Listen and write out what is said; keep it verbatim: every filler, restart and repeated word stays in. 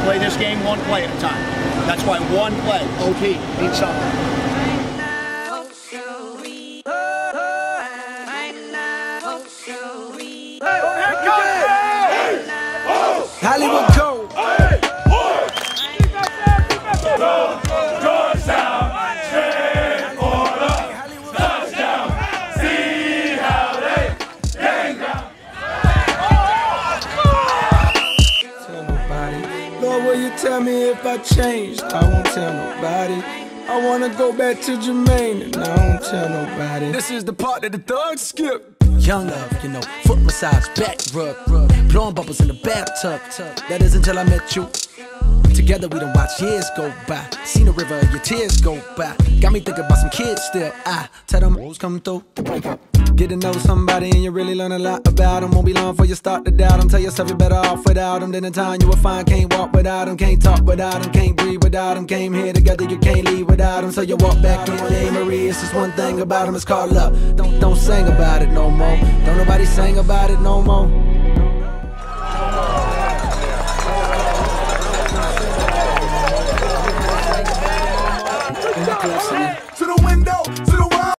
play this game one play at a time. That's why one play, O T, means something. Hollywood go! Georgetown, straight order, touchdown, see how they gang down. Tell nobody. Lord, will you tell me if I changed? I won't tell nobody. I wanna go back to Jermaine and I won't tell nobody. This is the part that the thugs skip. Young love, you know, foot massage, back rub, rub, blowing bubbles in the bathtub. That is until I met you. Together we done watch years go by. Seen the river, your tears go by. Got me thinking about some kids still. I tell them who's come through to break up. Get to know somebody and you really learn a lot about them. Won't be long before you start to doubt them. Tell yourself you're better off without them. Then in time you will find can't walk without them, can't talk without them, can't breathe without them. Came here together, you can't leave without them. So you walk back in. Hey Marist, it's just one thing about them, it's called love. Don't don't sing about it no more. Don't nobody sing about it no more.